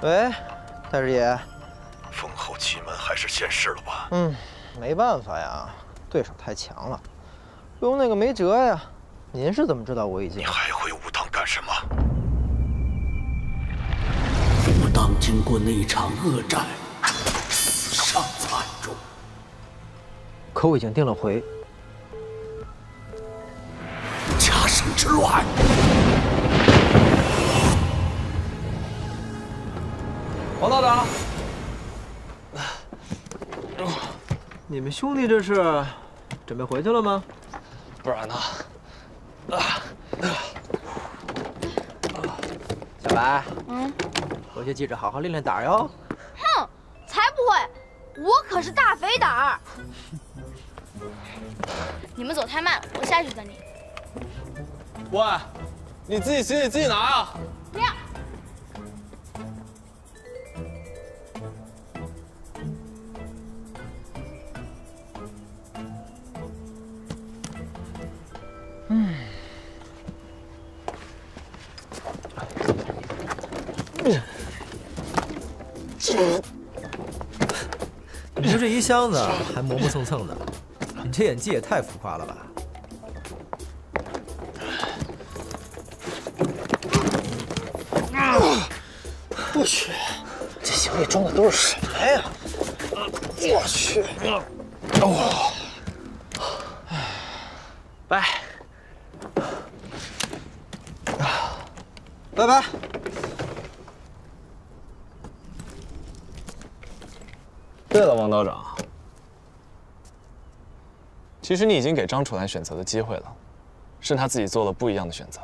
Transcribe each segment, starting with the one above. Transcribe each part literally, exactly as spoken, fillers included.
喂，大师爷。 封侯奇门还是现世了吧？ 嗯，没办法呀，对手太强了，不用那个没辙呀。您是怎么知道我已经？ 你还回武当干什么？ 武当经过那场恶战，死伤惨重。 可我已经定了回。 嘉圣之乱。 王道长，你们兄弟这是准备回去了吗？ 不然呢？ 啊！小白， 嗯， 回去记着好好练练胆哟。 哼，才不会，我可是大肥胆儿。你们走太慢了，我下去等你。 喂，你自己行李自己拿啊！ 不要。 嗯，你说这一箱子还磨磨蹭蹭的，你这演技也太浮夸了吧！我去，这行李装的都是什么呀？我去，哦，拜。 拜拜。 对了，王道长，其实你已经给张楚岚选择的机会了，是他自己做了不一样的选择。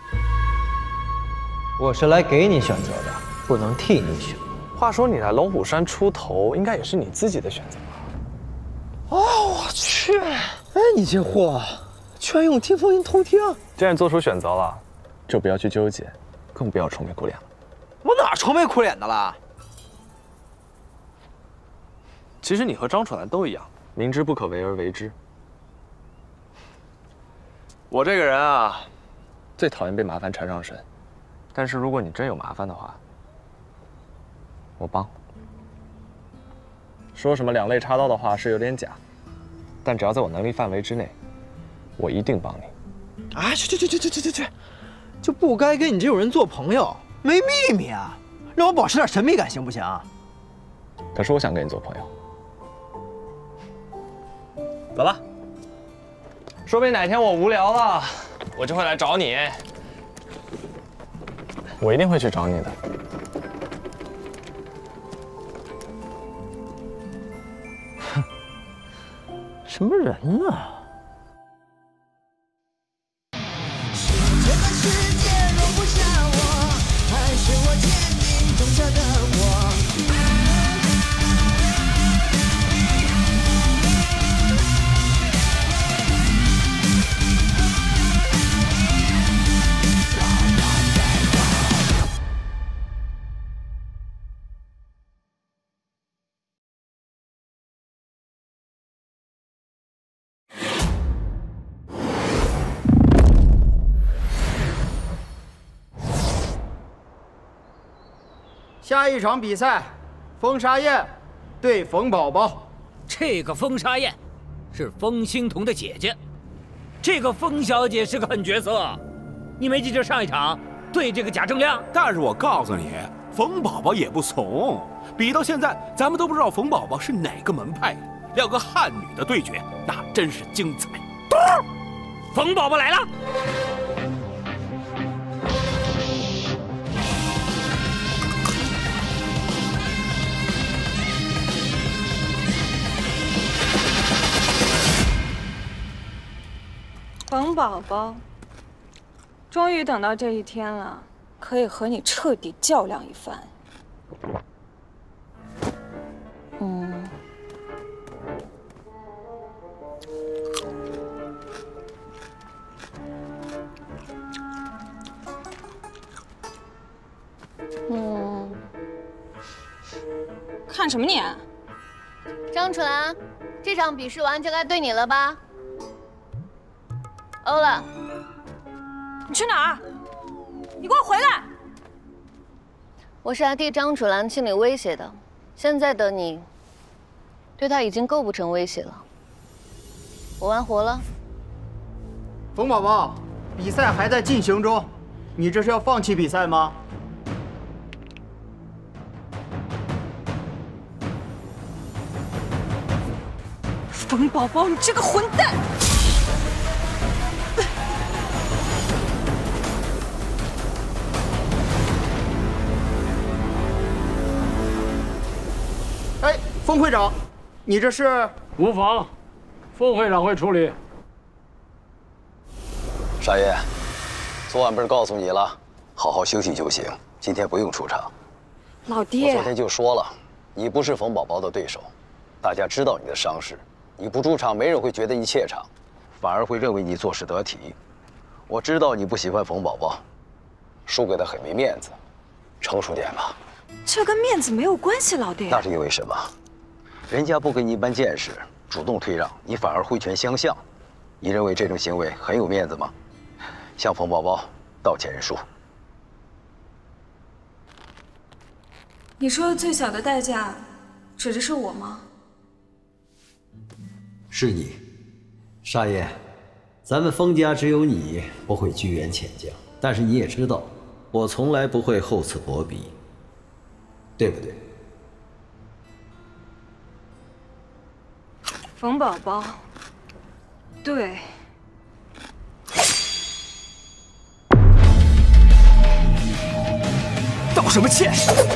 我是来给你选择的，不能替你选。 话说你来龙虎山出头，应该也是你自己的选择吧？ 哦，我去！哎，你这货居然用听风音偷听！ 既然做出选择了，就不要去纠结。 更不要愁眉苦脸了。 我哪愁眉苦脸的了？ 其实你和张楚岚都一样，明知不可为而为之。我这个人啊，最讨厌被麻烦缠上身。但是如果你真有麻烦的话，我帮。说什么两肋插刀的话是有点假，但只要在我能力范围之内，我一定帮你。 啊，去去去去去去去去！ 就不该跟你这种人做朋友，没秘密啊！让我保持点神秘感行不行？ 可是我想跟你做朋友。走吧，说不定哪天我无聊了，我就会来找你。我一定会去找你的。 哼，什么人啊？ 是我坚定种下的我。 下一场比赛，风沙燕对冯宝宝。 这个风沙燕是风欣桐的姐姐，这个风小姐是个狠角色。你没记着上一场对这个贾正亮？ 但是我告诉你，冯宝宝也不怂。比到现在，咱们都不知道冯宝宝是哪个门派的。两个汉女的对决，那真是精彩。 冯宝宝来了。 冯宝宝，终于等到这一天了，可以和你彻底较量一番。嗯，嗯，看什么你？ 张楚岚，这场比试完就该对你了吧？ 欧了， 你去哪儿？你给我回来！ 我是来替张楚岚清理威胁的，现在的你，对她已经构不成威胁了。我完活了。 冯宝宝，比赛还在进行中，你这是要放弃比赛吗？ 冯宝宝，你这个混蛋！ 哎，冯会长，你这是？ 无妨，冯会长会处理。 沙叶，昨晚不是告诉你了，好好休息就行，今天不用出场。 老爹， 我昨天就说了，你不是冯宝宝的对手，大家知道你的伤势，你不出场，没人会觉得你怯场，反而会认为你做事得体。我知道你不喜欢冯宝宝，输给他很没面子，成熟点吧。 这跟面子没有关系，老爹。 那是因为什么？人家不跟你一般见识，主动退让，你反而挥拳相向，你认为这种行为很有面子吗？向冯宝宝道歉认输。 你说的最小的代价，指的是我吗？ 是你，沙叶，咱们封家只有你不会居远潜江，但是你也知道，我从来不会厚此薄彼，对不对？ 冯宝宝，对。 道什么歉？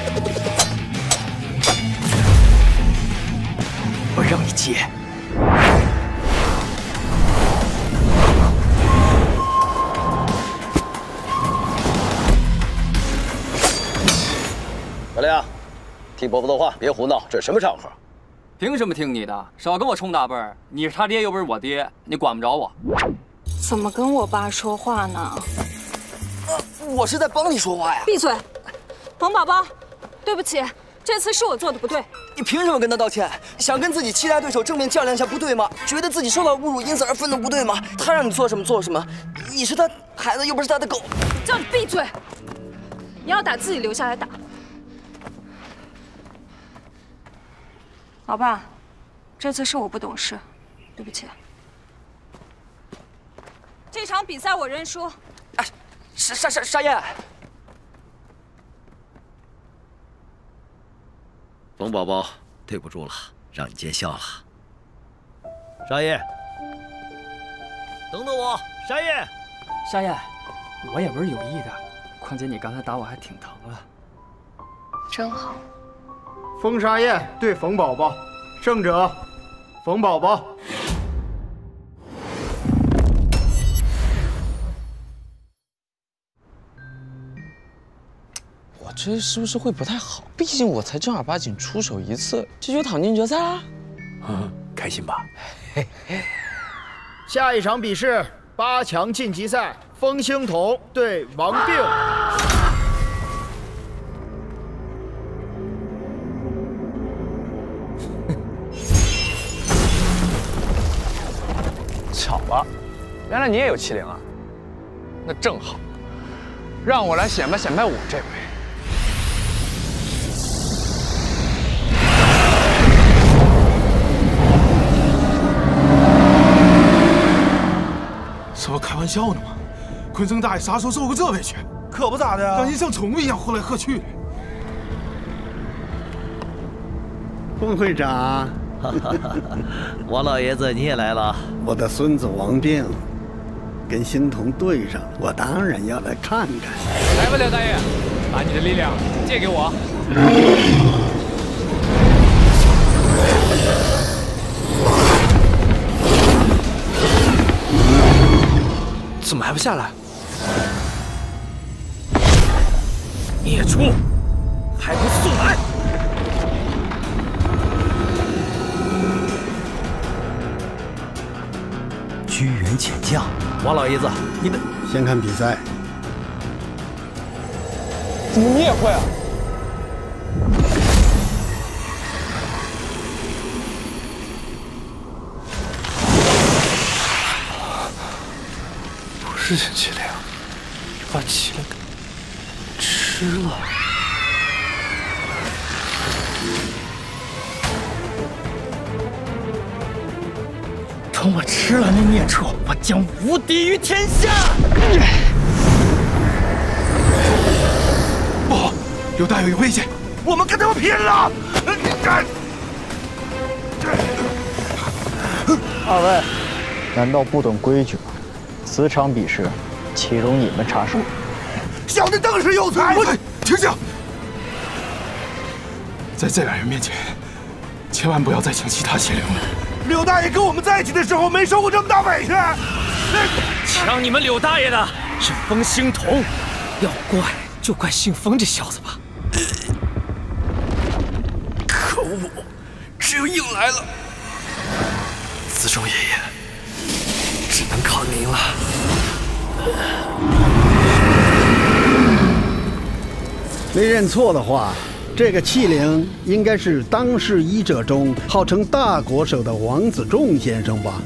我让你接。 小亮，听伯伯的话，别胡闹，这什么场合？ 凭什么听你的？少跟我冲大辈儿！你是他爹，又不是我爹，你管不着我。 怎么跟我爸说话呢？ 我是在帮你说话呀！ 闭嘴！冯宝宝，对不起，这次是我做的不对。 你凭什么跟他道歉？想跟自己期待对手正面较量一下，不对吗？觉得自己受到侮辱，因此而愤怒，不对吗？他让你做什么做什么，你是他孩子，又不是他的狗。 叫你闭嘴！你要打自己留下来打。老爸，这次是我不懂事，对不起。这场比赛我认输。 哎，沙沙沙沙燕。 冯宝宝，对不住了，让你见笑了。沙叶，等等我，沙叶。 沙燕，我也不是有意的，况且你刚才打我还挺疼了。 真好。 风沙燕对冯宝宝，胜者冯宝宝。 我这是不是会不太好？毕竟我才正儿八经出手一次，这就躺进决赛啦。 嗯，开心吧？ 下一场比试八强晋级赛，风兴统对王病。 巧了，原来你也有欺凌啊！那正好，让我来显摆显摆我这回。 这不开玩笑呢吗？昆生大爷啥时候受过这委屈？ 可不咋的呀， 让人像宠物一样呼来喝去的。 冯会长。 王老爷子，你也来了。 我的孙子王病跟欣桐对上了，我当然要来看看。 来吧，廖大爷，把你的力量借给我。 怎么还不下来？ 孽畜，还不速来！ 居远潜降，王老爷子，你们先看比赛。 怎么你也会啊？ 不是真气灵，把气灵给吃了。 等我吃了那孽畜，我将无敌于天下！ 不，刘大爷有危险，我们跟他们拼了！ 二位，难道不懂规矩吗？此场比试，岂容你们插手？ 小的正是有才。停下！在这两人面前，千万不要再请其他邪灵了。柳大爷跟我们在一起的时候，没受过这么大委屈。 抢你们柳大爷的是风兴同，要怪就怪姓风这小子吧。可恶，只有硬来了。子忠爷爷，只能靠您了。 没认错的话，这个器灵应该是当世医者中号称大国手的王子仲先生吧？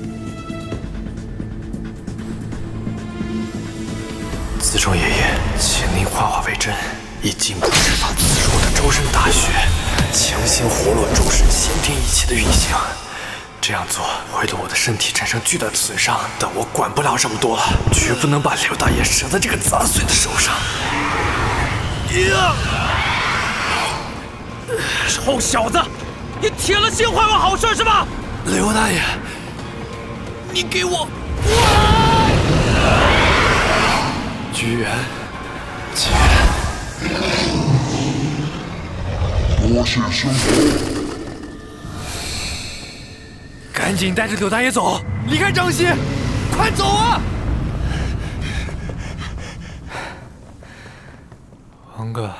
子忠爷爷，请您化化为真，以进步施法自入的周身大血，强行活络周身先天一气的运行。这样做会对我的身体产生巨大的损伤，但我管不了这么多了，绝不能把刘大爷折在这个杂碎的手上。呀！臭小子，你铁了心坏我好事是吧？刘大爷，你给我！居然，竟然！ 多谢师傅。 赶紧带着柳大爷走，离开张西，快走啊！王哥，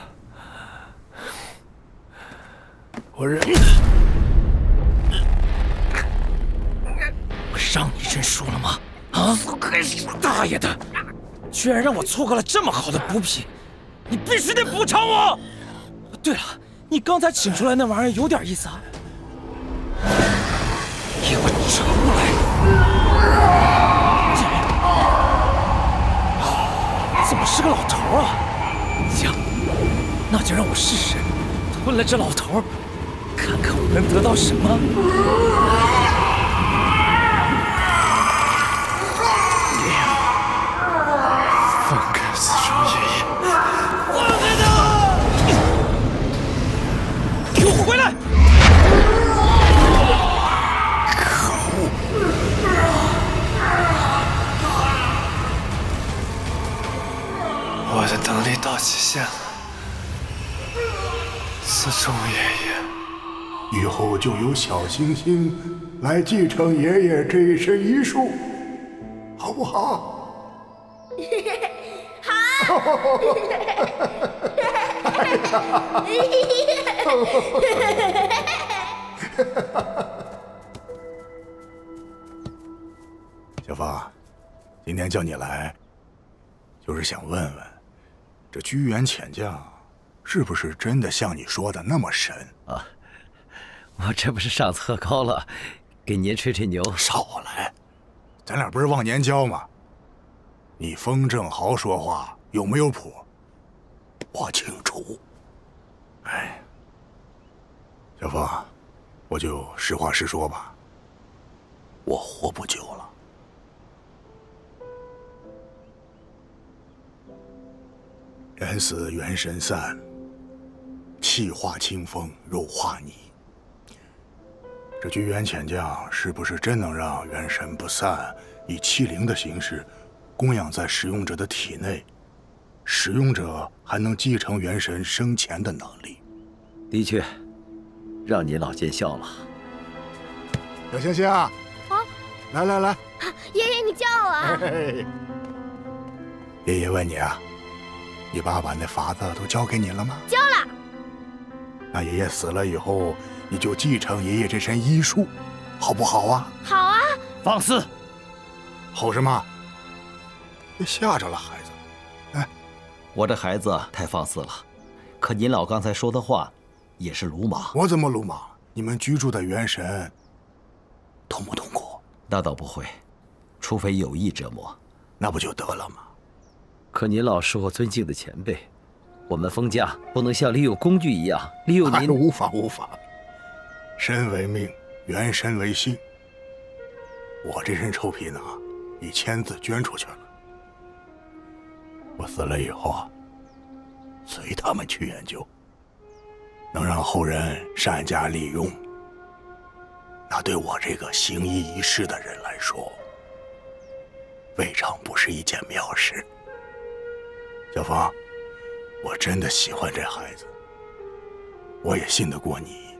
我认，我让你认输了吗？啊！大爷的，居然让我错过了这么好的补品，你必须得补偿我！对了，你刚才请出来那玩意儿有点意思啊。给我出来！怎么是个老头啊？行，那就让我试试吞了这老头，看看我能得到什么。放开子忠爷爷！放开他！给我回来！我的能力到极限了，子忠爷爷。 以后就由小星星来继承爷爷这一身医术，好不好？ 好。 小芳，今天叫你来，就是想问问，这居元潜将是不是真的像你说的那么神啊？我这不是上次喝高了，给您吹吹牛。 少来，咱俩不是忘年交吗？你风正豪说话有没有谱？我清楚。哎，小凤，我就实话实说吧，我活不久了。人死元神散，气化清风，肉化泥。这居元潜将是不是真能让元神不散，以气灵的形式供养在使用者的体内？使用者还能继承元神生前的能力。 的确，让您老见笑了。 小星星啊，啊，来来来， 爷爷你叫我。 嘿，爷爷问你啊，你爸把那法子都交给你了吗？ 交了。 那爷爷死了以后，你就继承爷爷这身医术，好不好啊？ 好啊。 放肆！ 吼什么？别吓着了孩子。哎， 我这孩子太放肆了，可您老刚才说的话也是鲁莽。 我怎么鲁莽？你们居住的元神痛不痛苦？ 那倒不会，除非有意折磨， 那不就得了吗？ 可您老是我尊敬的前辈，我们封家不能像利用工具一样利用您。 无法无法，身为命，元神为心。 我这身臭皮囊已签字捐出去了。我死了以后啊，随他们去研究，能让后人善加利用，那对我这个行医一世的人来说，未尝不是一件妙事。小芳，我真的喜欢这孩子，我也信得过你，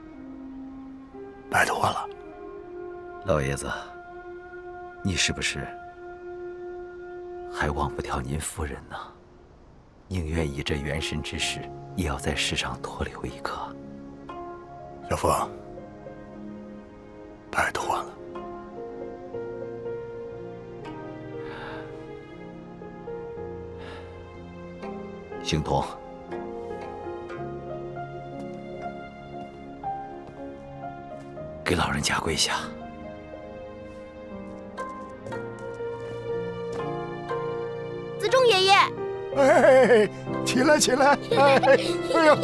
拜托了。 老爷子，你是不是还忘不掉您夫人呢？宁愿以这元神之事，也要在世上多留一个。 小凤，拜托了。 星童，给老人家跪下。 子忠爷爷， 哎，起来起来！哎，哎呦！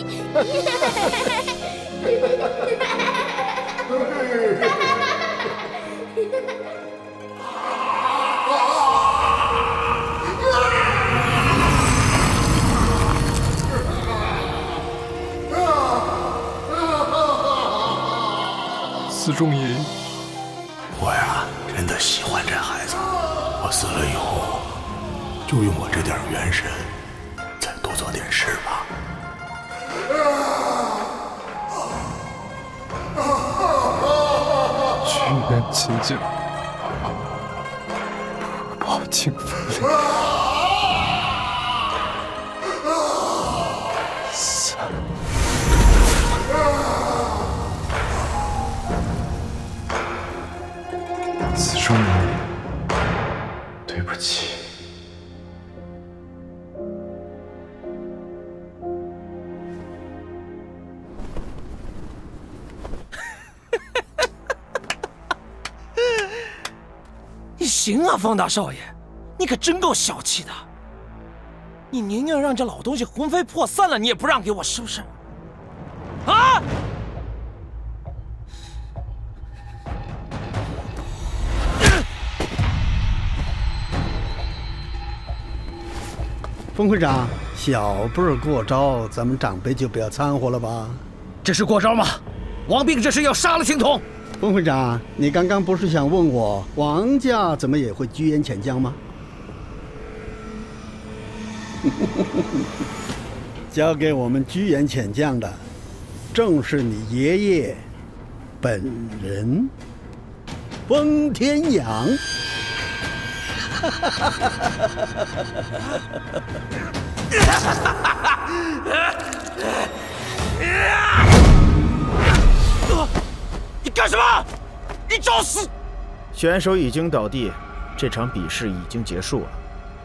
子忠爷爷， 我呀，真的喜欢这孩子。我死了以后，就用我这点元神，再多做点事吧。 居元清净，保清风灵。三。子忠爷爷，对不起。 行啊，方大少爷，你可真够小气的！你宁愿让这老东西魂飞魄散了，你也不让给我，是不是？啊！ 封会长，小辈过招，咱们长辈就不要掺和了吧？ 这是过招吗？王病这是要杀了青铜！ 封会长，你刚刚不是想问我王家怎么也会居延潜降吗？交给我们居延潜降的，正是你爷爷本人，封天阳。 你干什么？你找死！ 选手已经倒地，这场比试已经结束了。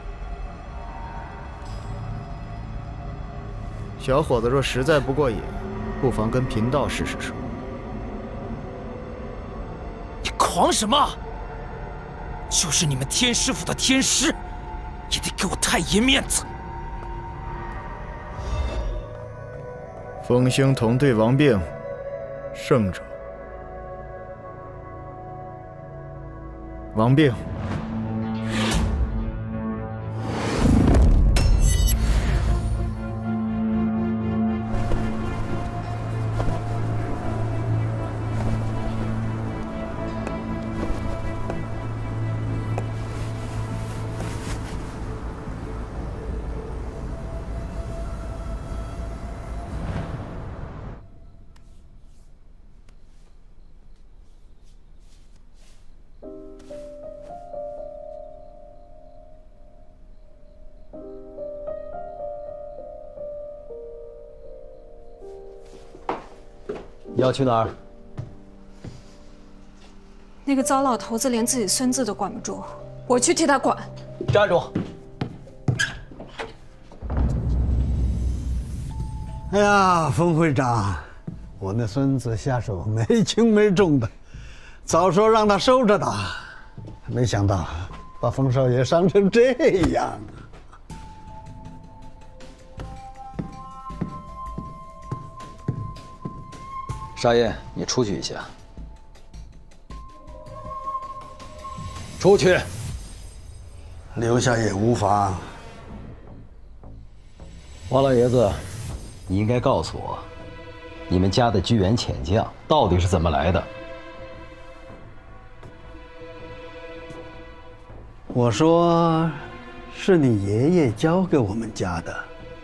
小伙子若实在不过瘾，不妨跟贫道试试手。 你狂什么？就是你们天师府的天师，也得给我太爷面子。 风星童对王病，胜者王病。 你要去哪儿？ 那个糟老头子连自己孙子都管不住，我去替他管。 站住！ 哎呀，封会长，我那孙子下手没轻没重的，早说让他收着打，没想到把封少爷伤成这样。 沙燕，你出去一下。 出去。 留下也无妨。 王老爷子，你应该告诉我，你们家的居延潜将到底是怎么来的？ 我说，是你爷爷教给我们家的。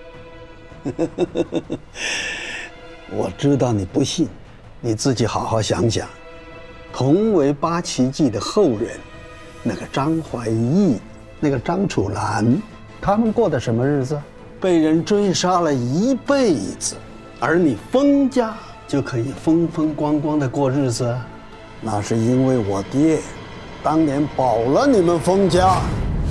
我知道你不信，你自己好好想想。同为八旗记的后人，那个张怀义，那个张楚岚，他们过的什么日子？被人追杀了一辈子，而你封家就可以风风光光的过日子，那是因为我爹当年保了你们封家。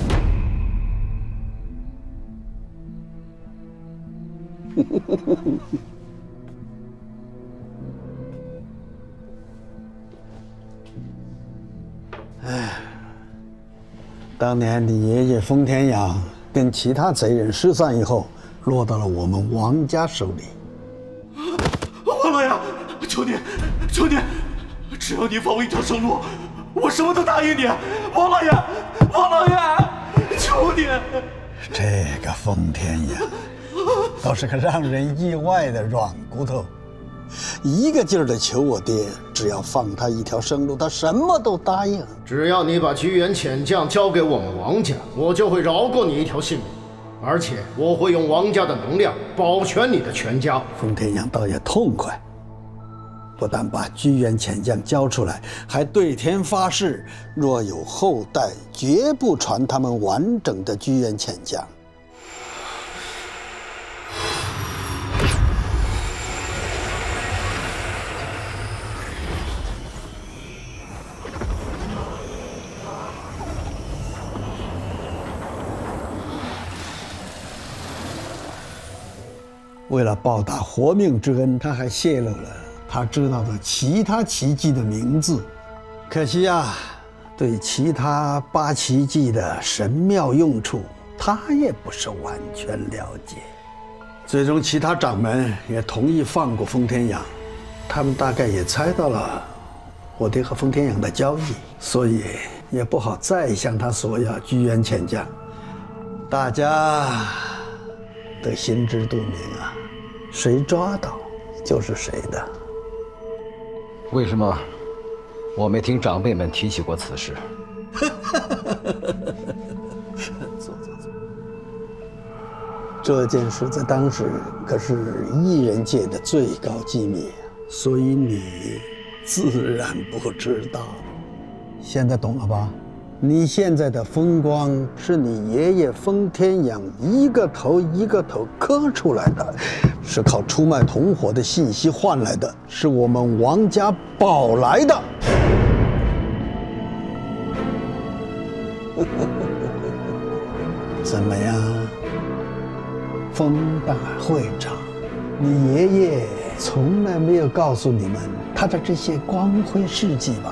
哎，当年你爷爷封天阳跟其他贼人失散以后，落到了我们王家手里。 王老爷，求你，求你，只要你放我一条生路，我什么都答应你。王老爷，王老爷，求你！ 这个封天阳倒是个让人意外的软骨头，一个劲儿的求我爹，只要放他一条生路，他什么都答应。 只要你把居延潜将交给我们王家，我就会饶过你一条性命，而且我会用王家的能量保全你的全家。 封天阳倒也痛快，不但把居延潜将交出来，还对天发誓，若有后代，绝不传他们完整的居延潜将。为了报答活命之恩，他还泄露了他知道的其他奇迹的名字。可惜啊，对其他八奇迹的神妙用处，他也不是完全了解。最终，其他掌门也同意放过封天阳，他们大概也猜到了我爹和封天阳的交易，所以也不好再向他索要居延潜将。大家都心知肚明啊，谁抓到就是谁的。 为什么我没听长辈们提起过此事？ 坐坐坐。这件事在当时可是艺人界的最高机密，所以你自然不知道。现在懂了吧？你现在的风光是你爷爷封天阳一个头一个头磕出来的，是靠出卖同伙的信息换来的，是我们王家保来的。怎么样，封大会长？你爷爷从来没有告诉你们他的这些光辉事迹吧？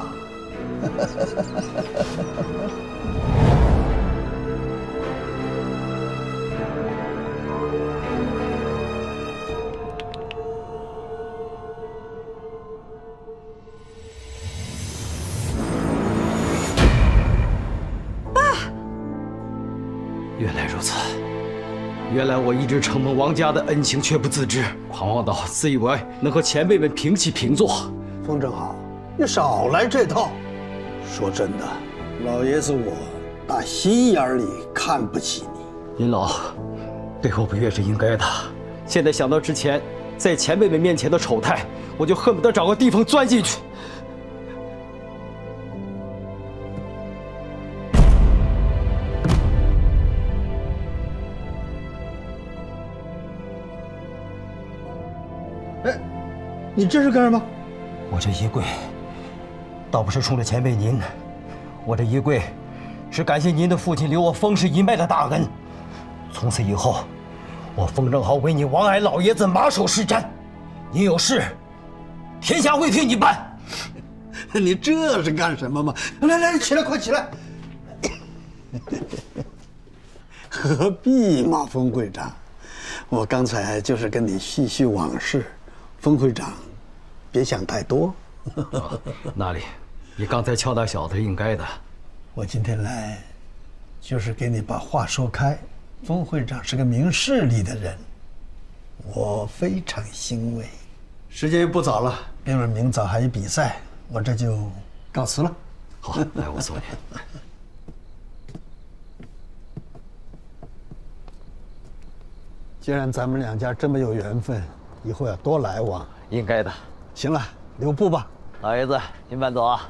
原来如此，原来我一直承蒙王家的恩情却不自知，狂妄到自以为能和前辈们平起平坐。 风正好，你少来这套。说真的，老爷子我打心眼里看不起你。 您老对我不悦是应该的，现在想到之前在前辈们面前的丑态，我就恨不得找个地方钻进去。 哎，你这是干什么？ 我这衣柜倒不是冲着前辈您，我这衣柜是感谢您的父亲留我封氏一脉的大恩。从此以后，我封正豪为你王矮老爷子马首是瞻，您有事，天下会替你办。 你这是干什么嘛？来来，起来，快起来！何必嘛，封会长，我刚才就是跟你叙叙往事。封会长，别想太多。 哦、那里，你刚才敲打小子是应该的， 我今天来，就是给你把话说开。封会长是个明事理的人，我非常欣慰。时间又不早了，并且明早还有比赛，我这就告辞了。 好，来，我送你。 既然咱们两家这么有缘分，以后要多来往。 应该的。 行了，留步吧。 老爷子，您慢走啊。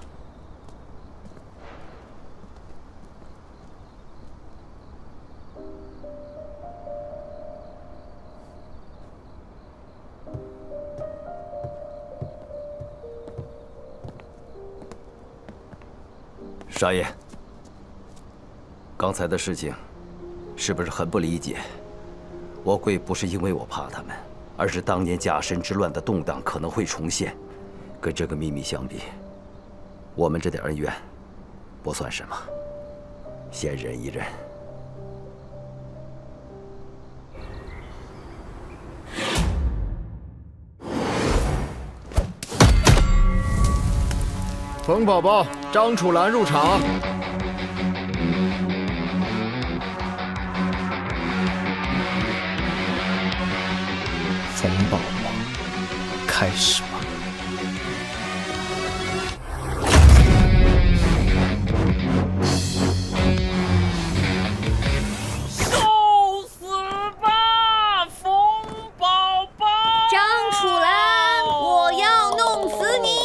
少爷，刚才的事情，是不是很不理解？我跪不是因为我怕他们，而是当年甲申之乱的动荡可能会重现。跟这个秘密相比，我们这点恩怨不算什么，先忍一忍。 冯宝宝、张楚岚入场。 冯宝宝，开始吧。 受死吧，冯宝宝！ 张楚岚，我要弄死你！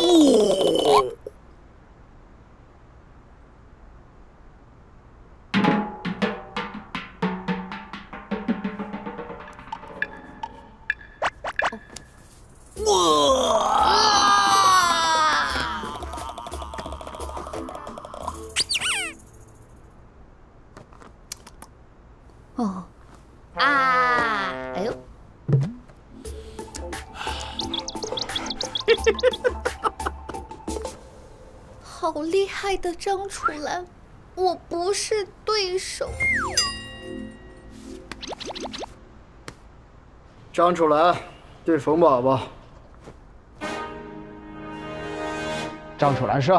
哦，啊，哎呦， 好厉害的张楚岚，我不是对手。 张楚岚对冯宝宝。张楚岚射。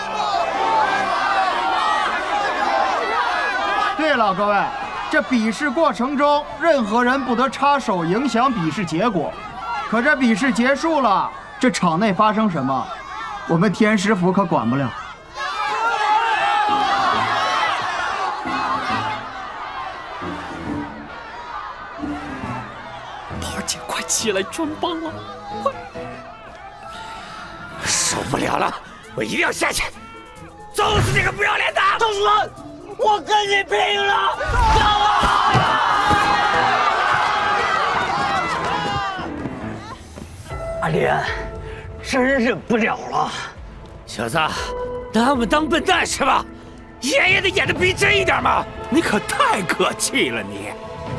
对了，各位，这比试过程中，任何人不得插手影响比试结果。可这比试结束了，这场内发生什么，我们天师府可管不了。 八姐，快起来穿帮了！快！受不了了，我一定要下去，揍死这个不要脸的！张楚岚，我跟你拼了！让我！阿莲，真忍不了了。小子，拿我们当笨蛋是吧？演也得演得逼真一点嘛！ 你可太可气了你！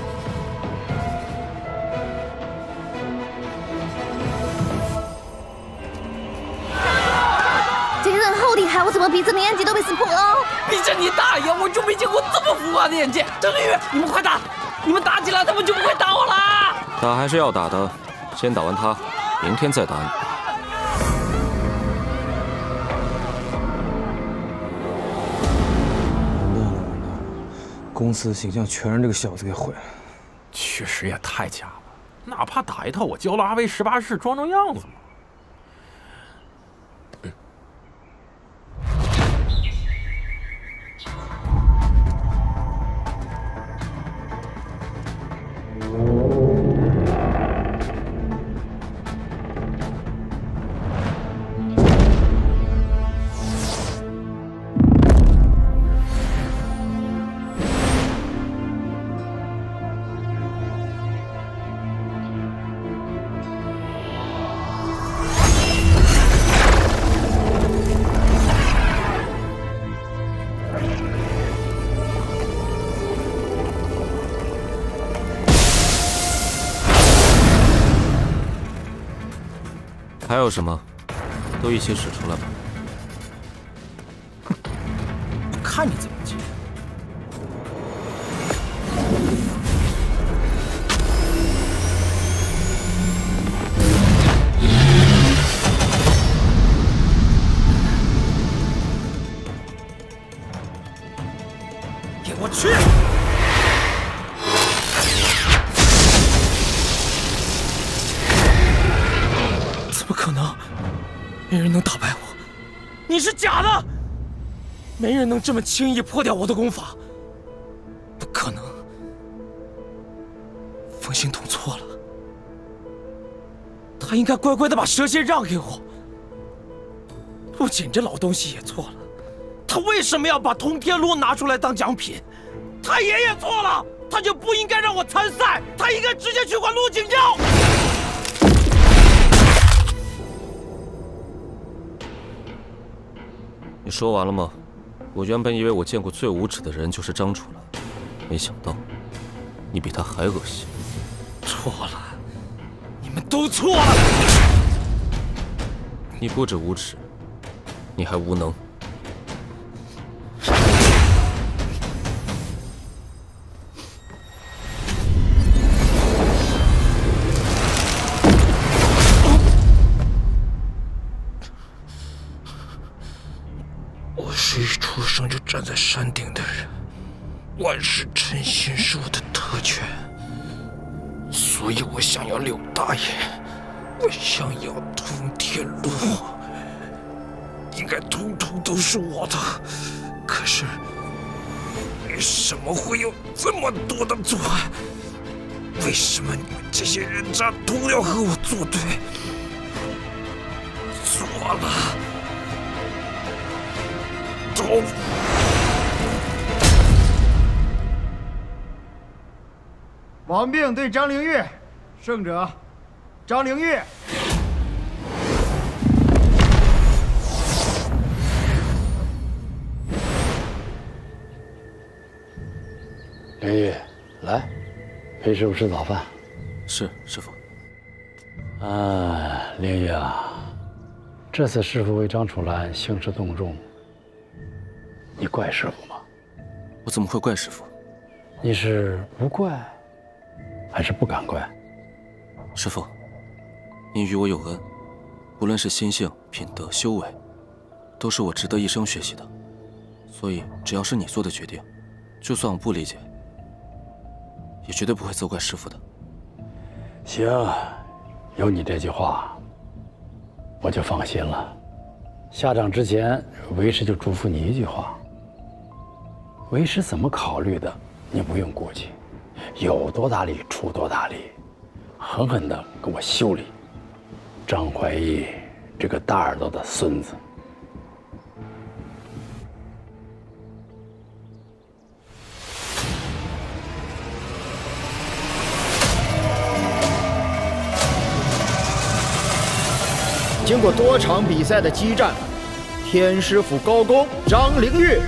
这个人好厉害，我怎么闭着眼睛都被识破了？ 闭着你大爷！我就没见过这么浮夸的演技。郑丽宇，你们快打！你们打起来，他们就不会打我了。 打还是要打的，先打完他，明天再打你。 完蛋了，完蛋了！公司的形象全让这个小子给毁了。 确实也太假了，哪怕打一套我教了阿威十八式装装样子嘛。 还有什么？都一起使出来吧。 哼，我看你怎么接。 没人能打败我，你是假的，没人能这么轻易破掉我的功法，不可能。风行童错了，他应该乖乖的把蛇蝎让给我。陆锦这老东西也错了，他为什么要把通天炉拿出来当奖品？他爷爷错了，他就不应该让我参赛，他应该直接去管陆景耀。 你说完了吗？我原本以为我见过最无耻的人就是张楚了，没想到你比他还恶心。 错了，你们都错了。 你不止无耻，你还无能。 我是一出生就站在山顶的人，万世称心是我的特权，所以我想要柳大爷，我想要通天路，应该通通都是我的。可是，为什么会有这么多的阻碍？为什么你们这些人渣都要和我作对？错了。走！ 王病对张灵玉，胜者张灵玉。 灵玉，来，陪师傅吃早饭。 是，师傅。 啊，灵玉啊，这次师傅为张楚岚兴师动众。你怪师傅吗？ 我怎么会怪师傅？ 你是不怪，还是不敢怪？ 师傅，您与我有恩，无论是心性、品德、修为，都是我值得一生学习的。所以，只要是你做的决定，就算我不理解，也绝对不会责怪师傅的。 行，有你这句话，我就放心了。下场之前，为师就嘱咐你一句话。为师怎么考虑的，你不用顾忌，有多大力出多大力，狠狠地给我修理张怀义这个大耳朵的孙子。 经过多场比赛的激战，天师府高工张灵玉，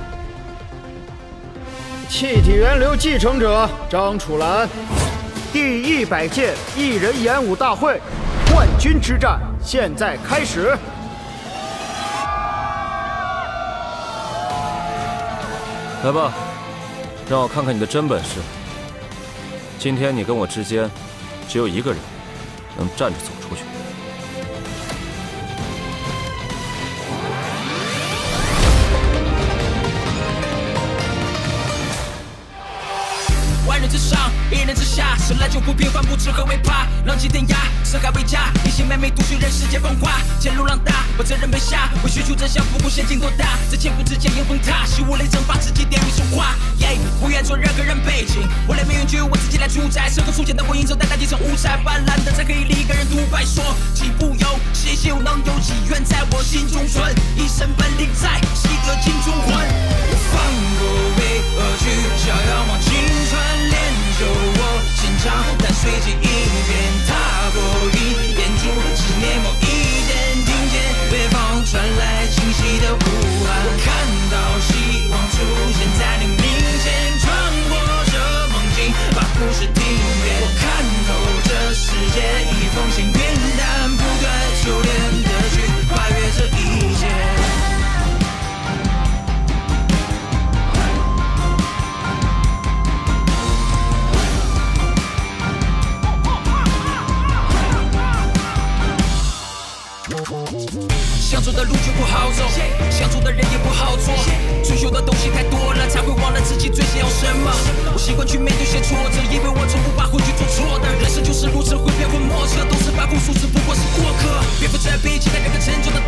气体源流继承者张楚岚，第一百届艺人演武大会冠军之战现在开始。 来吧，让我看看你的真本事。今天你跟我之间，只有一个人能站着走出去。 万人之上，一人之下，生来就不平凡，不知何为怕。浪迹天涯，四海为家，一心妹妹独具人世间风华。前路浪大，我责任被下，我须出真相，不顾险境多大。在千步之间，迎风踏，习无泪蒸发，自己点一束花。耶，不愿做任何人背景，我连命运就我自己来主宰。身后出现的火影，走在大地上五彩斑斓的，才可以立一个人独白说，岂不有谁又能有几愿在我心中存？一身本领在，习得金中魂。我放过为恶去，想要往青春。练就我心肠，但随即一变，踏过一眼珠，十年某一天，听见北方传来清晰的呼喊，我看到希望出现在你面前，穿过这梦境，把故事听遍，我看透这世界，一封信云淡，不断修炼的去跨越这一切。想走的路却不好走，想做的人也不好做，追求的东西太多了，才会忘了自己最想要什么。我习惯去面对些挫折，因为我从不把回去做错的。人生就是如此，会变或莫测，都是把负数字不过是过客。别负责背起来，任何沉重的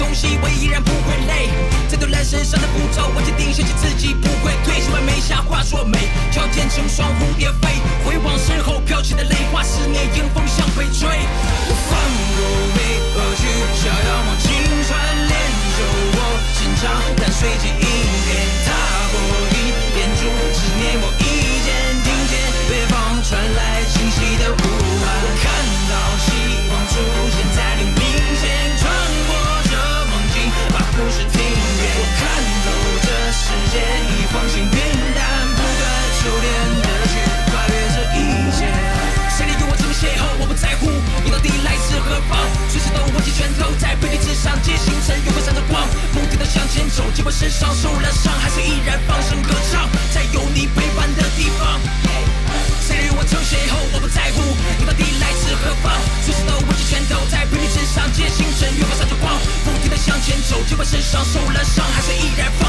下化作美，条件成双蝴蝶飞，回望身后飘起的泪花，思念迎风向北吹。我翻过为何去，想要往青春练就我坚强，但随即一变踏过一片竹，执念我一见听见北方传来清晰的呼喊，我看到希望出现在黎明前，穿过这梦境，把故事听遍。我看透这世界已放晴云淡，不敢收敛的去跨越这一切。谁来与我这么邂逅？我不在乎你到底来自何方，随时都握紧拳头，在背地之上皆星辰，永恒闪着光，目的的向前走，尽管身上受了伤，还是依然放声歌唱，在有你陪伴的地方。谁与我曾邂逅？我不在乎你到底来自何方，随时都握紧拳头，在背地之上皆星辰，永恒闪着光，不停的向前走，尽管身上受了伤，还是依然放